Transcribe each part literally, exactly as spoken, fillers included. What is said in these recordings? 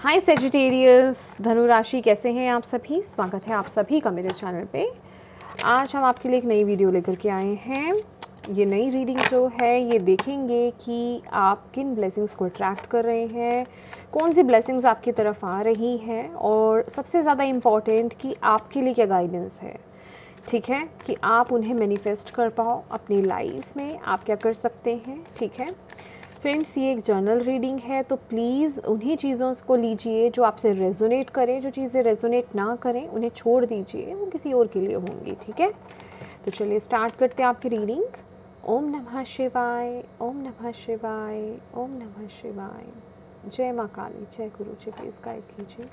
हाय Sagittarius, धनु राशि, कैसे हैं आप सभी। स्वागत है आप सभी का मेरे चैनल पे। आज हम आपके लिए एक नई वीडियो लेकर के आए हैं। ये नई रीडिंग जो है ये देखेंगे कि आप किन ब्लेसिंग्स को अट्रैक्ट कर रहे हैं, कौन सी ब्लेसिंग्स आपकी तरफ आ रही हैं और सबसे ज़्यादा इम्पॉर्टेंट कि आपके लिए क्या गाइडेंस है। ठीक है, कि आप उन्हें मैनिफेस्ट कर पाओ अपनी लाइफ में, आप क्या कर सकते हैं। ठीक है फ्रेंड्स, ये एक जर्नल रीडिंग है, तो प्लीज़ उन्हीं चीज़ों को लीजिए जो आपसे रेजोनेट करें। जो चीज़ें रेजोनेट ना करें उन्हें छोड़ दीजिए, वो किसी और के लिए होंगी। ठीक है, तो चलिए स्टार्ट करते हैं आपकी रीडिंग। ओम नमः शिवाय, ओम नमः शिवाय, ओम नमः शिवाय। जय माँ काली, जय गुरु जी। प्लीज़ गाइड कीजिए।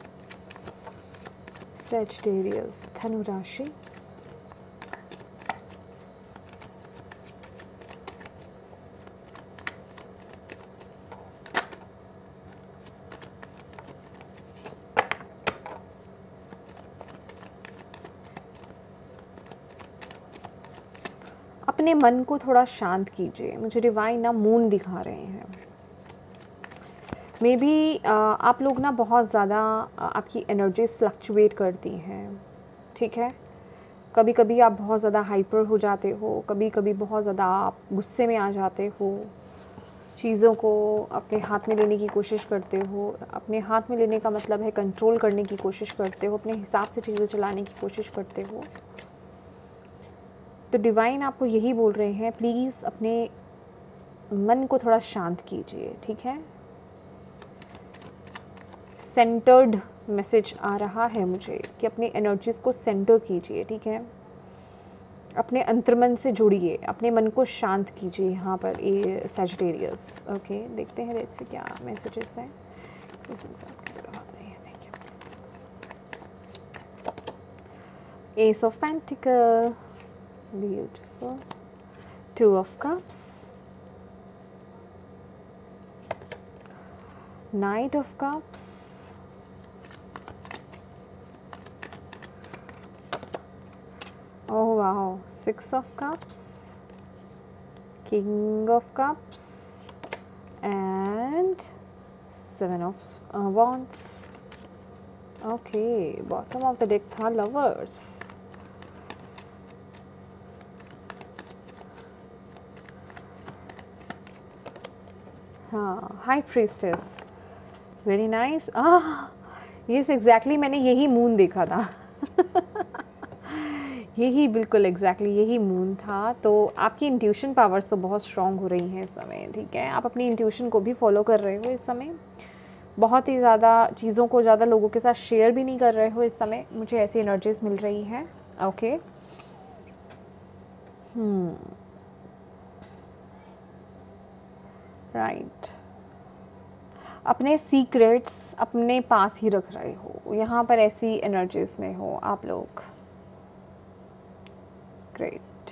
सैजिटेरियस, धनु राशि। अपने मन को थोड़ा शांत कीजिए। मुझे डिवाइन ना मून दिखा रहे हैं। मे बी आप लोग ना बहुत ज़्यादा आपकी एनर्जीज फ्लक्चुएट करती हैं। ठीक है, कभी कभी आप बहुत ज़्यादा हाइपर हो जाते हो, कभी कभी बहुत ज़्यादा आप गुस्से में आ जाते हो, चीज़ों को अपने हाथ में लेने की कोशिश करते हो। अपने हाथ में लेने का मतलब है कंट्रोल करने की कोशिश करते हो, अपने हिसाब से चीज़ें चलाने की कोशिश करते हो। तो डिवाइन आपको यही बोल रहे हैं, प्लीज़ अपने मन को थोड़ा शांत कीजिए। ठीक है, सेंटर्ड मैसेज आ रहा है मुझे कि अपनी एनर्जीज को सेंटर कीजिए। ठीक है, अपने अंतर्मन से जुड़िए, अपने मन को शांत कीजिए। यहाँ पर ये सैजिटेरियस। ओके, देखते हैं देखते क्या मैसेजेस हैं। Ace of pentacle, beautiful, two of cups, knight of cups, oh wow, six of cups, king of cups and seven of uh, wands. Okay, bottom of the deck था lovers. हाँ, high priestess, very nice. Ah, yes exactly, मैंने यही moon देखा था। यही बिल्कुल exactly exactly, यही moon था। तो आपकी इंट्यूशन पावर्स तो बहुत स्ट्रॉन्ग हो रही हैं इस समय। ठीक है, आप अपनी इंट्यूशन को भी फॉलो कर रहे हो इस समय। बहुत ही ज़्यादा चीज़ों को ज़्यादा लोगों के साथ शेयर भी नहीं कर रहे हो इस समय। मुझे ऐसी एनर्जीज मिल रही हैं। ओके, हम्म राइट, अपने सीक्रेट्स अपने पास ही रख रहे हो, यहाँ पर ऐसी एनर्जीज में हो आप लोग। ग्रेट।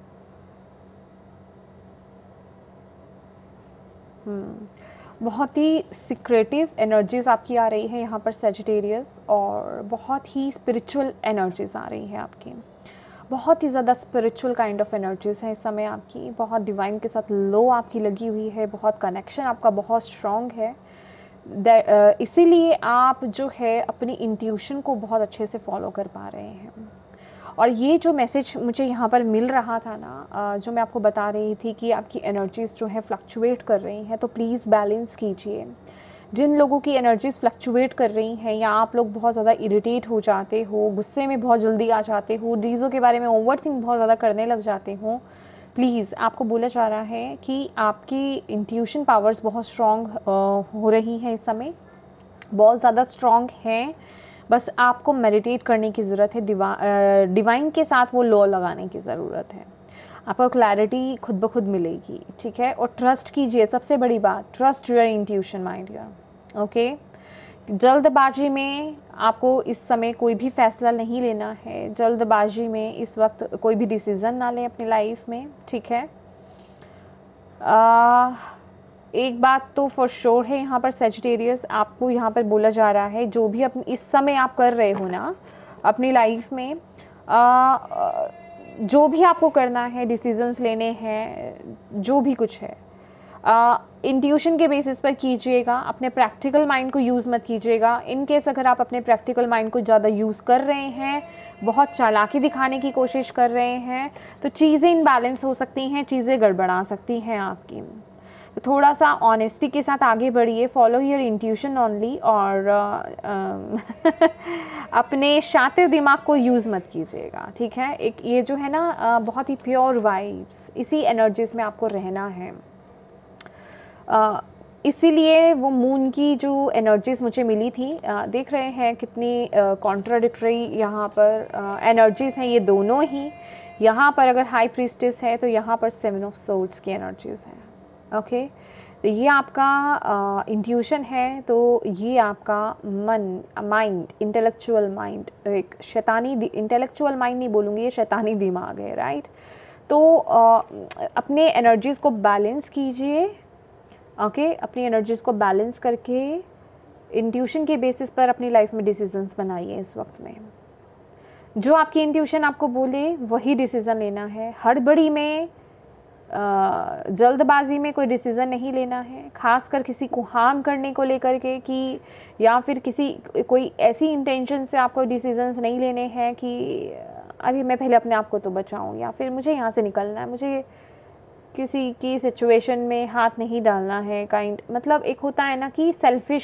हम्म बहुत ही सीक्रेटिव एनर्जीज आपकी आ रही है यहाँ पर सैजिटेरियस, और बहुत ही स्पिरिचुअल एनर्जीज आ रही है आपकी। बहुत ही ज़्यादा स्पिरिचुअल काइंड ऑफ एनर्जीज है इस समय आपकी। बहुत डिवाइन के साथ लो आपकी लगी हुई है, बहुत कनेक्शन आपका बहुत स्ट्रॉन्ग है। इसीलिए आप जो है अपनी इंट्यूशन को बहुत अच्छे से फॉलो कर पा रहे हैं। और ये जो मैसेज मुझे यहाँ पर मिल रहा था ना, जो मैं आपको बता रही थी कि आपकी एनर्जीज जो है फ्लक्चुएट कर रही हैं, तो प्लीज़ बैलेंस कीजिए। जिन लोगों की एनर्जीज फ्लक्चुएट कर रही हैं, या आप लोग बहुत ज़्यादा इरिटेट हो जाते हो, गुस्से में बहुत जल्दी आ जाते हो, चीज़ों के बारे में ओवरथिंक बहुत ज़्यादा करने लग जाते हो, प्लीज़ आपको बोला जा रहा है कि आपकी इंट्यूशन पावर्स बहुत स्ट्रॉन्ग हो रही हैं इस समय, बहुत ज़्यादा स्ट्रॉन्ग हैं। बस आपको मेडिटेट करने की ज़रूरत है, डिवा डिवाइन के साथ वो लॉ लगाने की ज़रूरत है। आपको क्लैरिटी खुद ब खुद मिलेगी। ठीक है, और ट्रस्ट कीजिए, सबसे बड़ी बात, trust your intuition my dear. Okay, जल्दबाजी में आपको इस समय कोई भी फैसला नहीं लेना है। जल्दबाजी में इस वक्त कोई भी डिसीज़न ना लें अपनी लाइफ में। ठीक है, आ, एक बात तो फॉर श्योर है यहाँ पर सैजिटेरियस, आपको यहाँ पर बोला जा रहा है जो भी अपनी इस समय आप कर रहे हो ना अपनी लाइफ में, आ, जो भी आपको करना है, डिसीजंस लेने हैं, जो भी कुछ है, इंट्यूशन के बेसिस पर कीजिएगा, अपने प्रैक्टिकल माइंड को यूज़ मत कीजिएगा। इन केस अगर आप अपने प्रैक्टिकल माइंड को ज़्यादा यूज़ कर रहे हैं, बहुत चालाकी दिखाने की कोशिश कर रहे हैं, तो चीज़ें इनबैलेंस हो सकती हैं, चीज़ें गड़बड़ा सकती हैं आपकी। तो थोड़ा सा ऑनेस्टी के साथ आगे बढ़िए, फॉलो योर इंट्यूशन ओनली, और अपने शातिर दिमाग को यूज़ मत कीजिएगा, ठीक है। एक ये जो है ना बहुत ही प्योर वाइब्स, इसी एनर्जीज़ में आपको रहना है। Uh, इसीलिए वो मून की जो एनर्जीज़ मुझे मिली थी, uh, देख रहे हैं कितनी कॉन्ट्राडिक्टरी uh, यहाँ पर एनर्जीज़ uh, हैं ये दोनों ही। यहाँ पर अगर हाई प्रीस्टेस है तो यहाँ पर सेवन ऑफ सोर्ड्स की एनर्जीज़ हैं। ओके, तो ये आपका इंट्यूशन uh, है, तो ये आपका मन, माइंड, इंटेलेक्चुअल माइंड, एक शैतानी इंटेलेक्चुअल माइंड नहीं बोलूँगी, ये शैतानी दिमाग है, राइट। तो uh, अपने एनर्जीज़ को बैलेंस कीजिए, ओके okay, अपनी एनर्जीज़ को बैलेंस करके इंट्यूशन के बेसिस पर अपनी लाइफ में डिसीजंस बनाइए। इस वक्त में जो आपकी इंट्यूशन आपको बोले वही डिसीज़न लेना है। हड़बड़ी में, जल्दबाजी में कोई डिसीज़न नहीं लेना है, खासकर किसी को हार्म करने को लेकर के, कि या फिर किसी कोई ऐसी इंटेंशन से आपको डिसीजंस नहीं लेने हैं कि अरे मैं पहले अपने आप को तो बचाऊं, या फिर मुझे यहाँ से निकलना है, मुझे किसी की सिचुएशन में हाथ नहीं डालना है, काइंड मतलब एक होता है ना कि सेल्फिश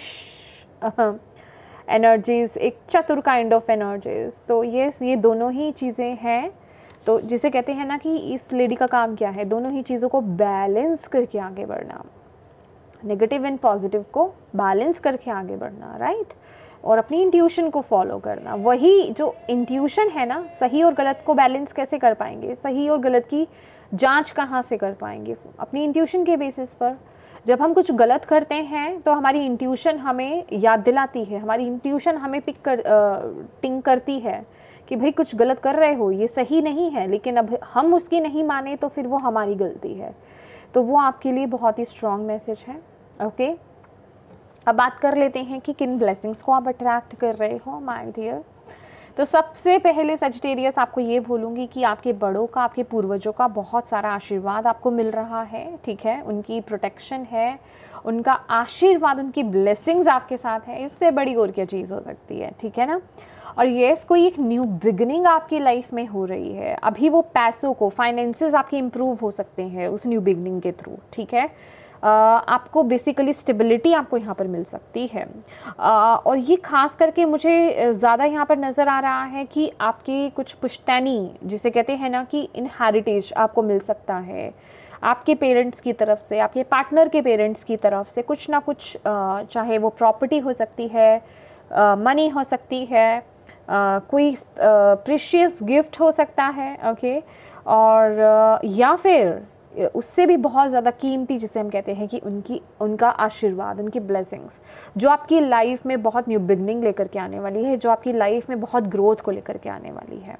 एनर्जीज़, एक चतुर काइंड ऑफ एनर्जीज़। तो ये ये दोनों ही चीज़ें हैं। तो जिसे कहते हैं ना कि इस लेडी का काम क्या है, दोनों ही चीज़ों को बैलेंस करके आगे बढ़ना, नेगेटिव एंड पॉजिटिव को बैलेंस करके आगे बढ़ना, राइट। और अपनी इंट्यूशन को फॉलो करना। वही जो इंट्यूशन है ना, सही और गलत को बैलेंस कैसे कर पाएंगे, सही और गलत की जांच कहाँ से कर पाएंगे, अपनी इंट्यूशन के बेसिस पर। जब हम कुछ गलत करते हैं तो हमारी इंट्यूशन हमें याद दिलाती है, हमारी इंट्यूशन हमें पिक कर टिंग करती है कि भाई कुछ गलत कर रहे हो, ये सही नहीं है, लेकिन अब हम उसकी नहीं माने तो फिर वो हमारी गलती है। तो वो आपके लिए बहुत ही स्ट्रॉन्ग मैसेज है। ओके, अब बात कर लेते हैं कि किन ब्लेसिंग्स को आप अट्रैक्ट कर रहे हो माय डियर। तो सबसे पहले सजिटेरियस आपको ये बोलूँगी कि आपके बड़ों का, आपके पूर्वजों का बहुत सारा आशीर्वाद आपको मिल रहा है, ठीक है। उनकी प्रोटेक्शन है, उनका आशीर्वाद, उनकी ब्लेसिंग्स आपके साथ है। इससे बड़ी और क्या चीज़ हो सकती है, ठीक है ना। और येस, कोई एक न्यू बिगिनिंग आपकी लाइफ में हो रही है। अभी वो पैसों को, फाइनेंसेस आपके इम्प्रूव हो सकते हैं उस न्यू बिगिनिंग के थ्रू, ठीक है। Uh, आपको बेसिकली स्टेबिलिटी आपको यहाँ पर मिल सकती है। uh, और ये खास करके मुझे ज़्यादा यहाँ पर नज़र आ रहा है कि आपके कुछ पुश्तैनी, जिसे कहते हैं ना कि इनहेरिटेज आपको मिल सकता है आपके पेरेंट्स की तरफ से, आपके पार्टनर के पेरेंट्स की तरफ से कुछ ना कुछ, uh, चाहे वो प्रॉपर्टी हो सकती है, मनी uh, हो सकती है, uh, कोई प्रीशियस गिफ्ट हो सकता है, ओके okay? और uh, या फिर उससे भी बहुत ज़्यादा कीमती, जिसे हम कहते हैं कि उनकी उनका आशीर्वाद, उनकी ब्लेसिंग्स, जो आपकी लाइफ में बहुत न्यू बिगनिंग लेकर के आने वाली है, जो आपकी लाइफ में बहुत ग्रोथ को लेकर के आने वाली है,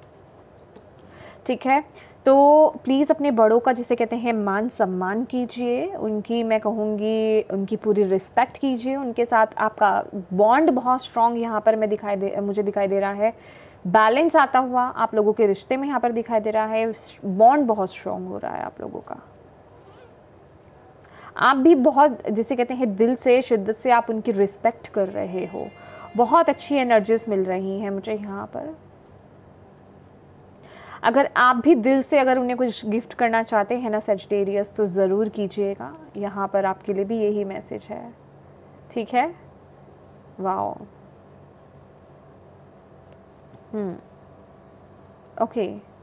ठीक है। तो प्लीज़ अपने बड़ों का, जिसे कहते हैं, मान सम्मान कीजिए, उनकी, मैं कहूँगी उनकी पूरी रिस्पेक्ट कीजिए। उनके साथ आपका बॉन्ड बहुत स्ट्रॉन्ग यहाँ पर मैं दिखाई दे मुझे दिखाई दे रहा है, बैलेंस आता हुआ आप लोगों के रिश्ते में यहाँ पर दिखाई दे रहा है। बॉन्ड बहुत स्ट्रॉन्ग हो रहा है आप लोगों का। आप भी बहुत, जिसे कहते हैं, दिल से, शिद्दत से आप उनकी रिस्पेक्ट कर रहे हो। बहुत अच्छी एनर्जीज मिल रही हैं मुझे यहाँ पर। अगर आप भी दिल से अगर उन्हें कुछ गिफ्ट करना चाहते हैं ना सजिटेरियस, तो ज़रूर कीजिएगा। यहाँ पर आपके लिए भी यही मैसेज है, ठीक है। Wow, hmm okay.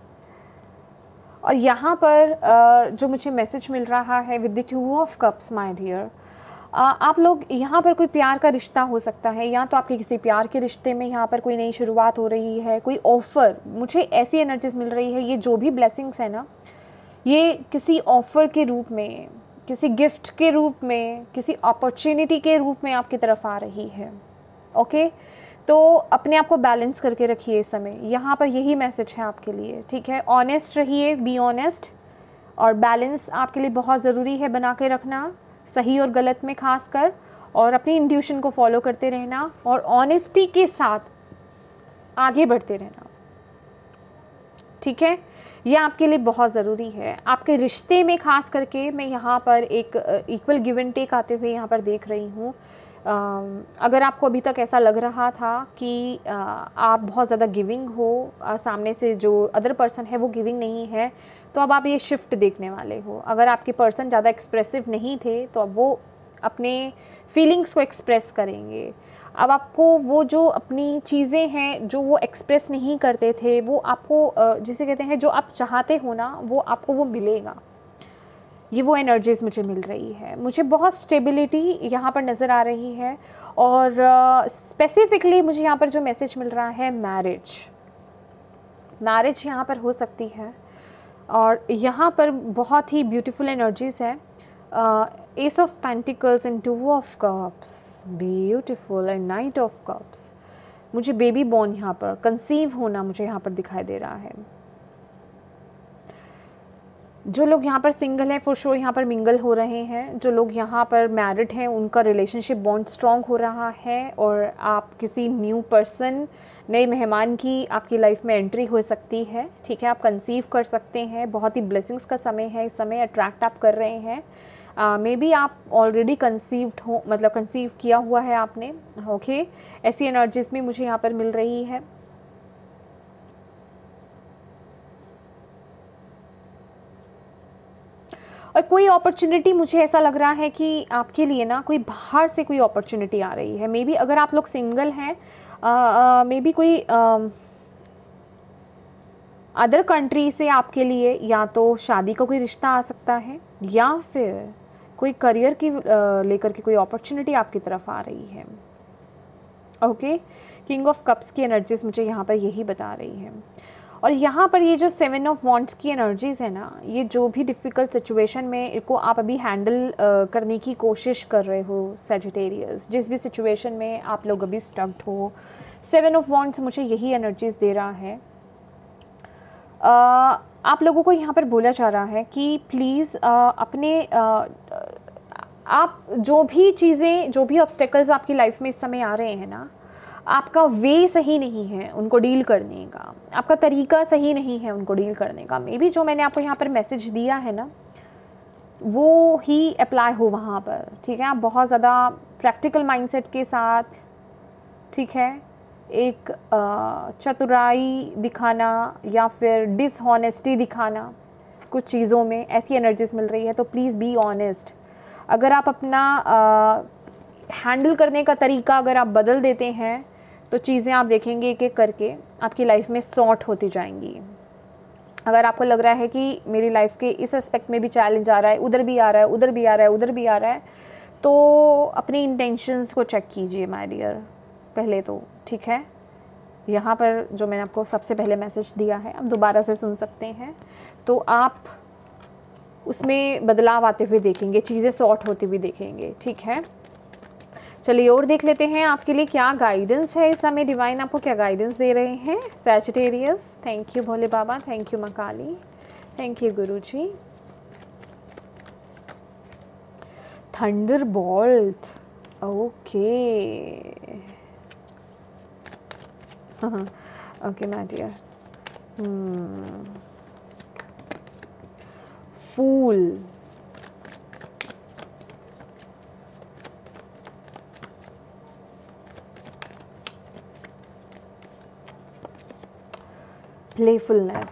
और यहाँ पर जो मुझे मैसेज मिल रहा है with the two of cups my dear, आप लोग यहाँ पर कोई प्यार का रिश्ता हो सकता है, या तो आपके किसी प्यार के रिश्ते में यहाँ पर कोई नई शुरुआत हो रही है, कोई ऑफ़र, मुझे ऐसी एनर्जीज मिल रही है। ये जो भी ब्लेसिंग्स है ना, ये किसी ऑफ़र के रूप में, किसी गिफ्ट के रूप में, किसी अपॉर्चुनिटी के रूप में आपकी तरफ आ रही है, ओके। तो अपने आप को बैलेंस करके रखिए इस समय। यहाँ पर यही मैसेज है आपके लिए, ठीक है। ऑनेस्ट रहिए, बी ऑनेस्ट, और बैलेंस आपके लिए बहुत ज़रूरी है बना के रखना, सही और गलत में खास कर, और अपनी इंट्यूशन को फॉलो करते रहना और ऑनेस्टी के साथ आगे बढ़ते रहना, ठीक है। ये आपके लिए बहुत ज़रूरी है। आपके रिश्ते में ख़ास करके मैं यहाँ पर एक इक्वल गिव एंड टेक आते हुए यहाँ पर देख रही हूँ। अगर आपको अभी तक ऐसा लग रहा था कि आ, आप बहुत ज़्यादा गिविंग हो, आ, सामने से जो अदर पर्सन है वो गिविंग नहीं है, तो अब आप ये शिफ्ट देखने वाले हो। अगर आपके पर्सन ज़्यादा एक्सप्रेसिव नहीं थे तो अब वो अपने फीलिंग्स को एक्सप्रेस करेंगे। अब आपको वो जो अपनी चीज़ें हैं जो वो एक्सप्रेस नहीं करते थे, वो आपको जिसे कहते हैं जो आप चाहते हो ना, वो आपको वो मिलेगा। ये वो एनर्जीज़ मुझे मिल रही है। मुझे बहुत स्टेबिलिटी यहाँ पर नज़र आ रही है। और स्पेसिफिकली uh, मुझे यहाँ पर जो मैसेज मिल रहा है, मैरिज मैरिज यहाँ पर हो सकती है। और यहाँ पर बहुत ही ब्यूटीफुल एनर्जीज़ है। Ace of pentacles and two of cups, beautiful, and knight of cups. मुझे बेबी बॉर्न यहाँ पर कंसीव होना मुझे यहाँ पर दिखाई दे रहा है। जो लोग यहाँ पर सिंगल हैं फॉर श्योर यहाँ पर मिंगल हो रहे हैं। जो लोग यहाँ पर मैरिड हैं उनका रिलेशनशिप बॉन्ड स्ट्रॉन्ग हो रहा है। और आप किसी न्यू पर्सन, नए मेहमान की आपकी लाइफ में एंट्री हो सकती है। ठीक है, आप कंसीव कर सकते हैं। बहुत ही ब्लेसिंग्स का समय है। इस समय अट्रैक्ट आप कर रहे हैं। मे बी आप ऑलरेडी कंसीव्ड हो, मतलब कंसीव किया हुआ है आपने। Okay okay? ऐसी एनर्जीज भी मुझे यहाँ पर मिल रही है। और कोई अपॉर्चुनिटी मुझे ऐसा लग रहा है कि आपके लिए ना कोई बाहर से कोई अपॉर्चुनिटी आ रही है। मे बी अगर आप लोग सिंगल हैं, मे बी कोई अदर कंट्री से आपके लिए या तो शादी का कोई रिश्ता आ सकता है, या फिर कोई करियर की लेकर के कोई अपॉर्चुनिटी आपकी तरफ आ रही है। ओके, किंग ऑफ कप्स की एनर्जीज मुझे यहाँ पर यही बता रही है। और यहाँ पर ये जो सेवन ऑफ वॉन्ड्स की एनर्जीज़ है ना, ये जो भी डिफ़िकल्ट सिचुएशन में इनको आप अभी हैंडल करने की कोशिश कर रहे हो सैजिटेरियस, जिस भी सिचुएशन में आप लोग अभी स्टक्ड हो, सेवन ऑफ वॉन्ड्स मुझे यही एनर्जीज़ दे रहा है। uh, आप लोगों को यहाँ पर बोला जा रहा है कि प्लीज़ uh, अपने uh, आप जो भी चीज़ें, जो भी ऑब्स्टेकल्स आपकी लाइफ में इस समय आ रहे हैं ना, आपका वे सही नहीं है उनको डील करने का, आपका तरीका सही नहीं है उनको डील करने का। मे बी जो मैंने आपको यहाँ पर मैसेज दिया है ना, वो ही अप्लाई हो वहाँ पर। ठीक है, आप बहुत ज़्यादा प्रैक्टिकल माइंडसेट के साथ, ठीक है, एक चतुराई दिखाना या फिर डिसऑनेस्टी दिखाना कुछ चीज़ों में, ऐसी एनर्जीज मिल रही है। तो प्लीज़ बी ऑनेस्ट। अगर आप अपना हैंडल करने का तरीका अगर आप बदल देते हैं तो चीज़ें आप देखेंगे एक एक करके आपकी लाइफ में सॉर्ट होती जाएंगी। अगर आपको लग रहा है कि मेरी लाइफ के इस एस्पेक्ट में भी चैलेंज आ रहा है, उधर भी आ रहा है, उधर भी आ रहा है, उधर भी आ रहा है, तो अपनी इंटेंशंस को चेक कीजिए माय डियर पहले तो। ठीक है, यहाँ पर जो मैंने आपको सबसे पहले मैसेज दिया है, आप दोबारा से सुन सकते हैं, तो आप उसमें बदलाव आते हुए देखेंगे, चीज़ें सॉर्ट होती हुई देखेंगे। ठीक है, चलिए और देख लेते हैं आपके लिए क्या गाइडेंस है इस समय। डिवाइन आपको क्या गाइडेंस दे रहे हैं Sagittarius. Thank you Bhole Baba, thank you माँ Kali, thank you Guruji. Thunderbolt, okay okay my dear. Fool, playfulness,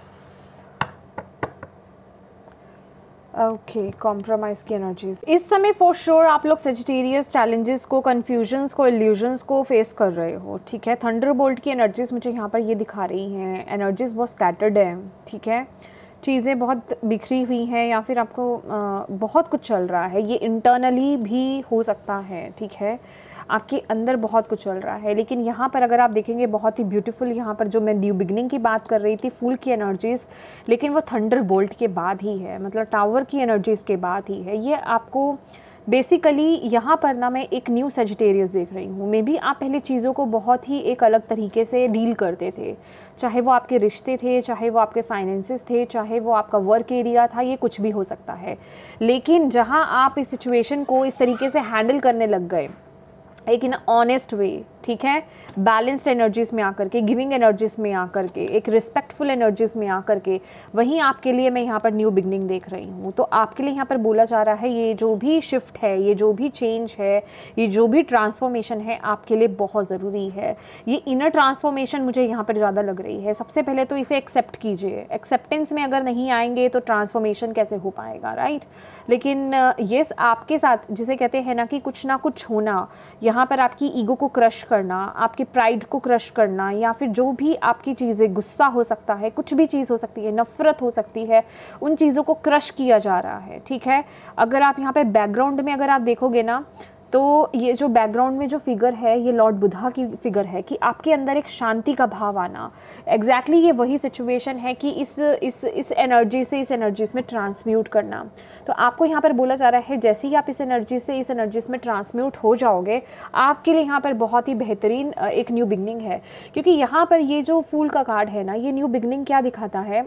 okay, compromise की एनर्जीज इस समय फॉर श्योर आप लोग सजिटेरियस चैलेंजेस को, कन्फ्यूजन्स को, इल्यूजन्स को फेस कर रहे हो। ठीक है, थंडरबोल्ट की एनर्जीज मुझे यहाँ पर ये दिखा रही हैं। एनर्जीज बहुत स्कैटर्ड है। ठीक है, चीज़ें बहुत बिखरी हुई हैं, या फिर आपको आ, बहुत कुछ चल रहा है। ये इंटरनली भी हो सकता है। ठीक है, आपके अंदर बहुत कुछ चल रहा है, लेकिन यहाँ पर अगर आप देखेंगे बहुत ही ब्यूटीफुल, यहाँ पर जो मैं न्यू बिगनिंग की बात कर रही थी, फूल की एनर्जीज़, लेकिन वो थंडरबोल्ट के बाद ही है, मतलब टावर की एनर्जीज़ के बाद ही है। ये आपको बेसिकली यहाँ पर ना मैं एक न्यू सजिटेरियस देख रही हूँ। मे बी आप पहले चीज़ों को बहुत ही एक अलग तरीके से डील करते थे, चाहे वो आपके रिश्ते थे, चाहे वो आपके फाइनेंसेस थे, चाहे वो आपका वर्क एरिया था, ये कुछ भी हो सकता है। लेकिन जहाँ आप इस सिचुएशन को इस तरीके से हैंडल करने लग गए, एक इन ऑनेस्ट वे, ठीक है, बैलेंस्ड एनर्जीज में आकर के, गिविंग एनर्जीज में आकर के, एक रिस्पेक्टफुल एनर्जीज में आकर के, वहीं आपके लिए मैं यहाँ पर न्यू बिगनिंग देख रही हूँ। तो आपके लिए यहाँ पर बोला जा रहा है ये जो भी शिफ्ट है, ये जो भी चेंज है, ये जो भी ट्रांसफॉर्मेशन है आपके लिए बहुत ज़रूरी है। ये इनर ट्रांसफॉर्मेशन मुझे यहाँ पर ज़्यादा लग रही है। सबसे पहले तो इसे एक्सेप्ट कीजिए। एक्सेप्टेंस में अगर नहीं आएंगे तो ट्रांसफॉर्मेशन कैसे हो पाएगा, राइट। लेकिन ये आपके साथ जिसे कहते हैं ना कि कुछ ना कुछ होना, यहाँ पर आपकी ईगो को क्रश करना, आपके प्राइड को क्रश करना, या फिर जो भी आपकी चीज़ें, गुस्सा हो सकता है, कुछ भी चीज़ हो सकती है, नफ़रत हो सकती है, उन चीज़ों को क्रश किया जा रहा है, ठीक है। अगर आप यहाँ पे बैकग्राउंड में अगर आप देखोगे ना, तो ये जो बैकग्राउंड में जो फिगर है ये लॉर्ड बुद्धा की फिगर है कि आपके अंदर एक शांति का भाव आना। एग्जैक्टली exactly ये वही सिचुएशन है कि इस इस इस एनर्जी से इस एनर्जीज में ट्रांसम्यूट करना। तो आपको यहाँ पर बोला जा रहा है जैसे ही आप इस एनर्जी से इस एनर्जीज में ट्रांसम्यूट हो जाओगे, आपके लिए यहाँ पर बहुत ही बेहतरीन एक न्यू बिगनिंग है। क्योंकि यहाँ पर ये जो फूल का कार्ड है ना, ये न्यू बिगनिंग क्या दिखाता है,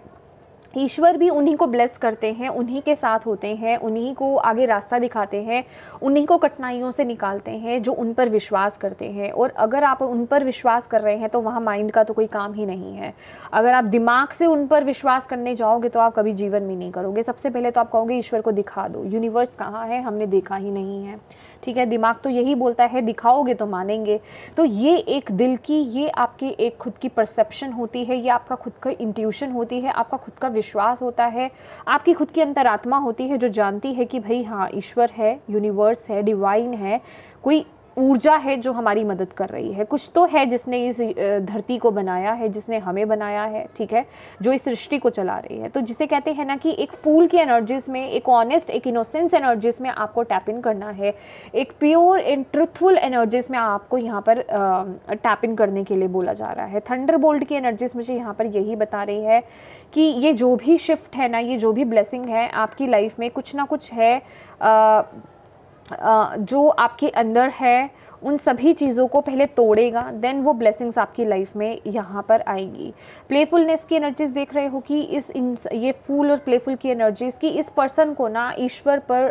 ईश्वर भी उन्हीं को ब्लेस करते हैं, उन्हीं के साथ होते हैं, उन्हीं को आगे रास्ता दिखाते हैं, उन्हीं को कठिनाइयों से निकालते हैं जो उन पर विश्वास करते हैं। और अगर आप उन पर विश्वास कर रहे हैं तो वहाँ माइंड का तो कोई काम ही नहीं है। अगर आप दिमाग से उन पर विश्वास करने जाओगे तो आप कभी जीवन में नहीं करोगे। सबसे पहले तो आप कहोगे ईश्वर को दिखा दो, यूनिवर्स कहाँ है, हमने देखा ही नहीं है, ठीक है। दिमाग तो यही बोलता है दिखाओगे तो मानेंगे। तो ये एक दिल की, ये आपकी एक खुद की परसेप्शन होती है, ये आपका खुद का इंट्यूशन होती है, आपका खुद का विश्वास होता है, आपकी खुद की अंतरात्मा होती है जो जानती है कि भाई हाँ ईश्वर है, यूनिवर्स है, डिवाइन है, कोई ऊर्जा है जो हमारी मदद कर रही है, कुछ तो है जिसने इस धरती को बनाया है, जिसने हमें बनाया है, ठीक है, जो इस सृष्टि को चला रही है। तो जिसे कहते हैं ना कि एक फूल की एनर्जीज में, एक ऑनेस्ट, एक इनोसेंस एनर्जीज में आपको टैप इन करना है, एक प्योर एंड ट्रुथफुल एनर्जीज में आपको यहाँ पर टैप इन करने के लिए बोला जा रहा है। थंडरबोल्ट की एनर्जीज मुझे यहाँ पर यही बता रही है कि ये जो भी शिफ्ट है ना, ये जो भी ब्लेसिंग है आपकी लाइफ में, कुछ ना कुछ है आ, Uh, जो आपके अंदर है, उन सभी चीज़ों को पहले तोड़ेगा, देन वो ब्लेसिंग्स आपकी लाइफ में यहाँ पर आएंगी। प्लेफुलनेस की एनर्जीज देख रहे हो कि इस इन ये फूल और प्लेफुल की एनर्जीज की इस पर्सन को ना ईश्वर पर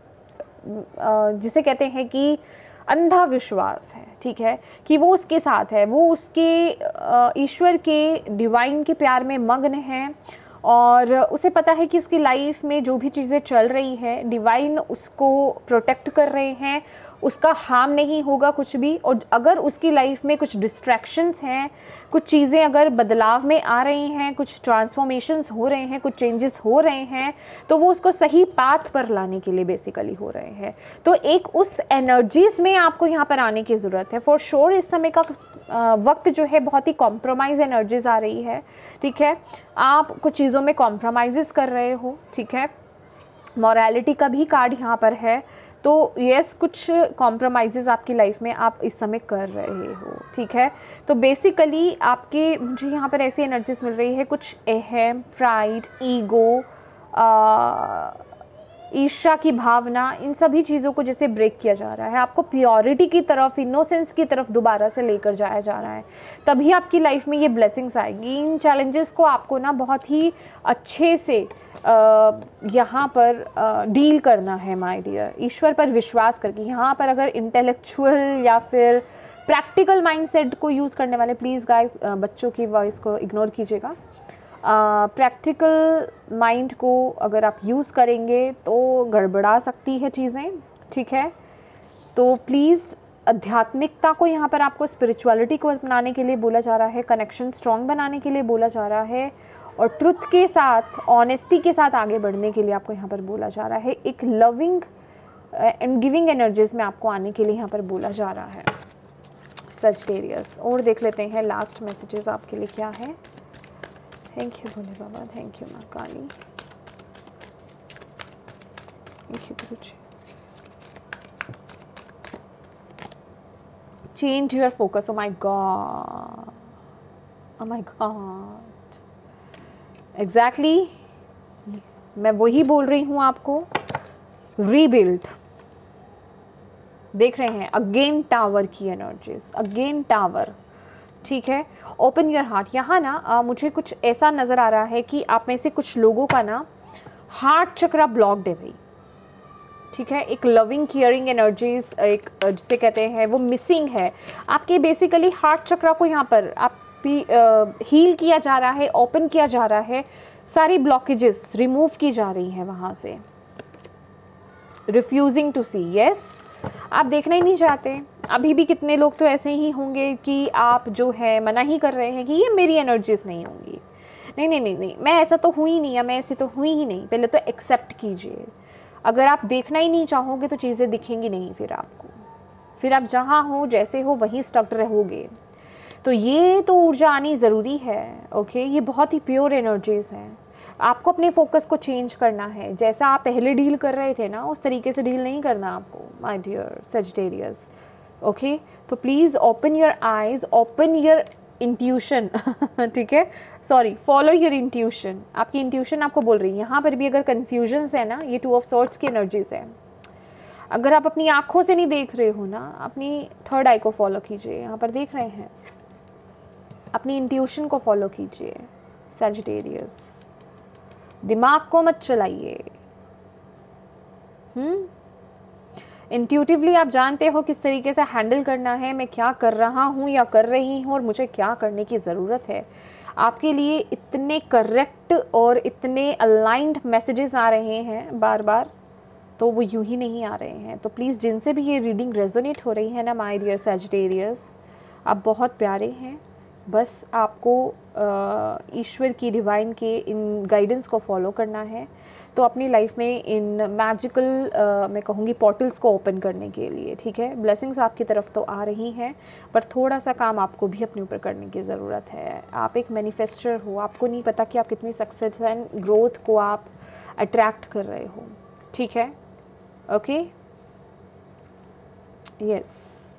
uh, जिसे कहते हैं कि अंधा विश्वास है, ठीक है, कि वो उसके साथ है, वो उसके ईश्वर के डिवाइन के प्यार में मग्न है और उसे पता है कि उसकी लाइफ में जो भी चीज़ें चल रही है डिवाइन उसको प्रोटेक्ट कर रहे हैं, उसका हार्म नहीं होगा कुछ भी। और अगर उसकी लाइफ में कुछ डिस्ट्रैक्शंस हैं, कुछ चीज़ें अगर बदलाव में आ रही हैं, कुछ ट्रांसफॉर्मेशंस हो रहे हैं, कुछ चेंजेस हो रहे हैं, तो वो उसको सही पाथ पर लाने के लिए बेसिकली हो रहे हैं। तो एक उस एनर्जीज में आपको यहाँ पर आने की ज़रूरत है। फॉर श्योर इस समय का वक्त जो है बहुत ही कॉम्प्रोमाइज़ एनर्जीज आ रही है, ठीक है, आप कुछ चीज़ों में कॉम्प्रोमाइज़ कर रहे हो, ठीक है। मॉरलिटी का भी कार्ड यहाँ पर है, तो यस कुछ कॉम्प्रोमाइज़ आपकी लाइफ में आप इस समय कर रहे हो, ठीक है। तो बेसिकली आपके मुझे यहाँ पर ऐसी एनर्जीज मिल रही है, कुछ अहम, प्राइड, ईगो, ईर्ष्या की भावना, इन सभी चीज़ों को जैसे ब्रेक किया जा रहा है, आपको प्योरिटी की तरफ, इनोसेंस की तरफ दोबारा से लेकर जाया जा रहा है, तभी आपकी लाइफ में ये ब्लेसिंग्स आएंगी। इन चैलेंजेस को आपको ना बहुत ही अच्छे से यहाँ पर डील करना है माय डियर, ईश्वर पर विश्वास करके। यहाँ पर अगर इंटेलेक्चुअल या फिर प्रैक्टिकल माइंडसेट को यूज़ करने वाले, प्लीज़ गाइस बच्चों की वॉइस को इग्नोर कीजिएगा। प्रैक्टिकल uh, माइंड को अगर आप यूज़ करेंगे तो गड़बड़ा सकती है चीज़ें, ठीक है। तो प्लीज़ आध्यात्मिकता को यहाँ पर आपको स्पिरिचुअलिटी को अपनाने के लिए बोला जा रहा है, कनेक्शन स्ट्रॉन्ग बनाने के लिए बोला जा रहा है, और ट्रुथ के साथ, ऑनेस्टी के साथ आगे बढ़ने के लिए आपको यहाँ पर बोला जा रहा है। एक लविंग एंड गिविंग एनर्जीज में आपको आने के लिए यहाँ पर बोला जा रहा है सजिटेरियस। और देख लेते हैं लास्ट मैसेजेस आपके लिए क्या है। Thank you Bhole Baba, thank you माँ काली, थैंक यू गुरु ji. Change your focus, oh my god, oh my god, exactly मैं वही बोल रही हूँ आपको। रीबिल्ड देख रहे हैं, अगेन टावर की एनर्जीज, अगेन टावर, ठीक है। ओपन योर हार्ट, यहाँ ना आ, मुझे कुछ ऐसा नज़र आ रहा है कि आप में से कुछ लोगों का ना हार्ट चक्रा ब्लॉक्ड है भाई, ठीक है। एक लविंग केयरिंग एनर्जीज, एक जिसे कहते हैं वो मिसिंग है आपके। बेसिकली हार्ट चक्रा को यहाँ पर आप भी हील किया जा रहा है, ओपन किया जा रहा है, सारी ब्लॉकेजेस रिमूव की जा रही हैं वहाँ से। रिफ्यूजिंग टू सी, यस, आप देखना ही नहीं चाहते। अभी भी कितने लोग तो ऐसे ही होंगे कि आप जो है मना ही कर रहे हैं कि ये मेरी एनर्जीज नहीं होंगी, नहीं नहीं नहीं नहीं मैं ऐसा तो हुई नहीं, या मैं ऐसी तो हुई ही नहीं। पहले तो एक्सेप्ट कीजिए। अगर आप देखना ही नहीं चाहोगे तो चीज़ें दिखेंगी नहीं फिर आपको, फिर आप जहाँ हो जैसे हो वहीं स्टक रहोगे। तो ये तो ऊर्जा आनी ज़रूरी है, ओके। ये बहुत ही प्योर एनर्जीज़ हैं। आपको अपने फोकस को चेंज करना है। जैसा आप पहले डील कर रहे थे ना, उस तरीके से डील नहीं करना आपको, माय डियर सजिटेरियस, ओके। तो please open your eyes, open your intuition, ठीक है, सॉरी, फॉलो योर इंट्यूशन। आपकी इंट्यूशन आपको बोल रही है। यहाँ पर भी अगर कन्फ्यूजन्स है ना, ये टू ऑफ सॉर्ड्स की एनर्जीज है। अगर आप अपनी आँखों से नहीं देख रहे हो ना, अपनी थर्ड आई को फॉलो कीजिए। यहाँ पर देख रहे हैं, अपनी इंट्यूशन को फॉलो कीजिए सजिटेरियस। दिमाग को मत चलाइए। हम्म इंट्यूटिवली आप जानते हो किस तरीके से हैंडल करना है, मैं क्या कर रहा हूँ या कर रही हूँ और मुझे क्या करने की ज़रूरत है। आपके लिए इतने करेक्ट और इतने अलाइंड मैसेजेस आ रहे हैं बार बार, तो वो यूं ही नहीं आ रहे हैं। तो प्लीज़ जिनसे भी ये रीडिंग रेजोनेट हो रही है ना, माय डियर सजिटेरियस, आप बहुत प्यारे हैं। बस आपको ईश्वर की, डिवाइन के इन गाइडेंस को फॉलो करना है, तो अपनी लाइफ में इन मैजिकल मैं कहूँगी पोर्टल्स को ओपन करने के लिए, ठीक है। ब्लेसिंग्स आपकी तरफ तो आ रही हैं, पर थोड़ा सा काम आपको भी अपने ऊपर करने की ज़रूरत है। आप एक मैनिफेस्टर हो, आपको नहीं पता कि आप कितनी सक्सेस एंड ग्रोथ को आप अट्रैक्ट कर रहे हो, ठीक है, ओके, यस।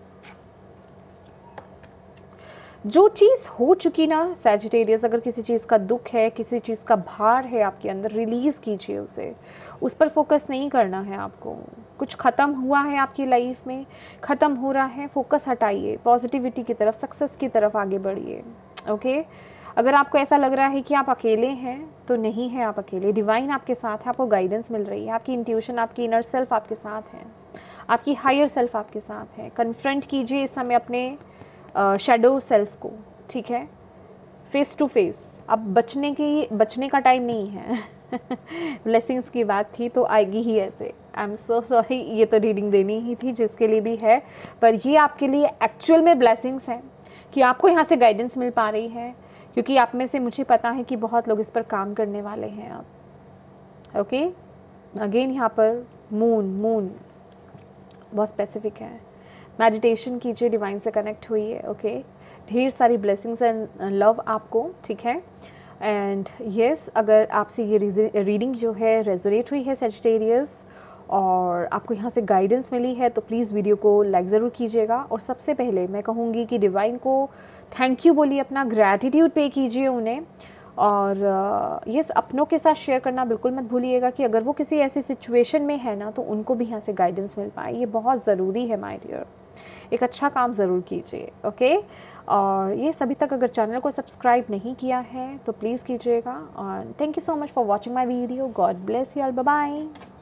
जो चीज़ हो चुकी ना सैजिटेरियस, अगर किसी चीज़ का दुख है, किसी चीज़ का भार है आपके अंदर, रिलीज़ कीजिए उसे। उस पर फोकस नहीं करना है आपको। कुछ ख़त्म हुआ है आपकी लाइफ में, ख़त्म हो रहा है, फोकस हटाइए, पॉजिटिविटी की तरफ, सक्सेस की तरफ आगे बढ़िए, ओके। अगर आपको ऐसा लग रहा है कि आप अकेले हैं, तो नहीं है आप अकेले। डिवाइन आपके साथ है, आपको गाइडेंस मिल रही है, आपकी इंट्यूशन, आपकी इनर सेल्फ आपके साथ है, आपकी हायर सेल्फ आपके साथ है। कन्फ्रंट कीजिए इस समय अपने शेडो uh, सेल्फ को, ठीक है, फेस टू फेस। अब बचने की बचने का टाइम नहीं है। ब्लेसिंग्स की बात थी तो आएगी ही ऐसे। आई एम सो सॉरी, ये तो रीडिंग देनी ही थी जिसके लिए भी है, पर ये आपके लिए एक्चुअल में ब्लेसिंग्स हैं कि आपको यहाँ से गाइडेंस मिल पा रही है, क्योंकि आप में से मुझे पता है कि बहुत लोग इस पर काम करने वाले हैं आप, ओके। अगेन यहाँ पर मून, मून बहुत स्पेसिफिक है। मेडिटेशन कीजिए, डिवाइन से कनेक्ट हुई ओके। ढेर सारी ब्लेसिंग्स एंड लव आपको, ठीक है। एंड यस yes, अगर आपसे ये रीडिंग जो है रेजोनेट हुई है सजिटेरियस, और आपको यहाँ से गाइडेंस मिली है, तो प्लीज़ वीडियो को लाइक ज़रूर कीजिएगा। और सबसे पहले मैं कहूँगी कि डिवाइन को थैंक यू बोलिए, अपना ग्रैटिट्यूड पे कीजिए उन्हें। और यस uh, अपनों के साथ शेयर करना बिल्कुल मत भूलिएगा कि अगर वो किसी ऐसी सिचुएशन में है ना, तो उनको भी यहाँ से गाइडेंस मिल पाए। ये बहुत ज़रूरी है माय डियर। एक अच्छा काम ज़रूर कीजिए, ओके। और ये सभी तक अगर चैनल को सब्सक्राइब नहीं किया है तो प्लीज़ कीजिएगा। और thank you so much for watching my video. God bless you all, bye bye.